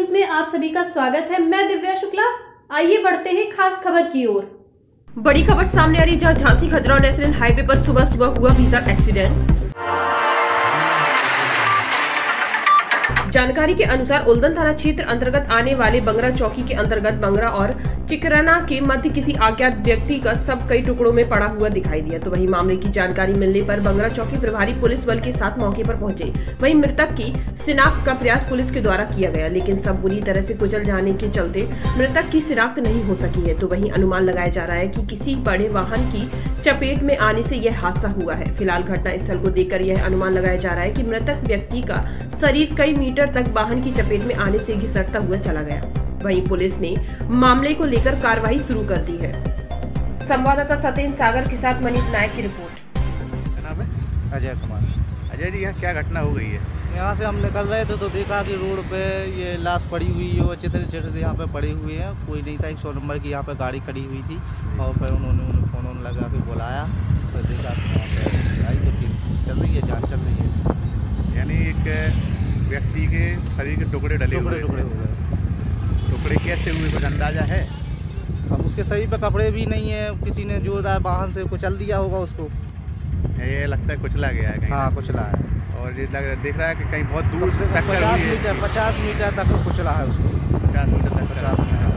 News में आप सभी का स्वागत है। मैं दिव्या शुक्ला। आइए बढ़ते हैं खास खबर की ओर। बड़ी खबर सामने आ रही, जहां झांसी खजुराहो नेशनल हाईवे पर सुबह हुआ भीषण एक्सीडेंट। जानकारी के अनुसार उल्दन थाना क्षेत्र अंतर्गत आने वाले बंगरा चौकी के अंतर्गत बंगरा और चिकराना के मध्य किसी अज्ञात व्यक्ति का शव कई टुकड़ों में पड़ा हुआ दिखाई दिया। तो वहीं मामले की जानकारी मिलने पर बंगरा चौकी प्रभारी पुलिस बल के साथ मौके पर पहुंचे। वहीं मृतक की शिनाख्त का प्रयास पुलिस के द्वारा किया गया, लेकिन सब बुरी तरह से कुचल जाने के चलते मृतक की शिनाख्त नहीं हो सकी है। तो वहीं अनुमान लगाया जा रहा है कि किसी बड़े वाहन की चपेट में आने से यह हादसा हुआ है। फिलहाल घटना स्थल को देखकर यह अनुमान लगाया जा रहा है कि मृतक व्यक्ति का शरीर कई मीटर तक वाहन की चपेट में आने से घिसटता हुआ चला गया। वहीं पुलिस ने मामले को लेकर कार्रवाई शुरू कर दी है। संवाददाता सत्येंद्र सागर के साथ मनीष नायक की रिपोर्ट। क्या नाम है? अजय कुमार। अजय जी, यहाँ क्या घटना हो गई है? यहाँ से हम निकल रहे थे तो देखा कि रोड पे ये लाश पड़ी हुई है और चित्र यहाँ पे पड़ी हुई है। कोई नहीं था, 100 नंबर की यहाँ पे गाड़ी खड़ी हुई थी और फिर उन्होंने फोन लगा के बुलाया तो देखा यहाँ पे आई तो चल रही है, जांच चल रही है। यानी एक व्यक्ति के शरीर के टुकड़े डले हुए हुए टुकड़े कैसे हुए, कुछ अंदाजा है? अब उसके शरीर पे कपड़े भी नहीं है, किसी ने जो वाहन से कुचल दिया होगा उसको। ये लगता है कुचला गया है कहीं। हाँ, कुचला है। और ये देख रहा है कि कहीं बहुत दूर से टक्कर हुई है। 50 मीटर तक कुचला है उसको। 50 मीटर तक।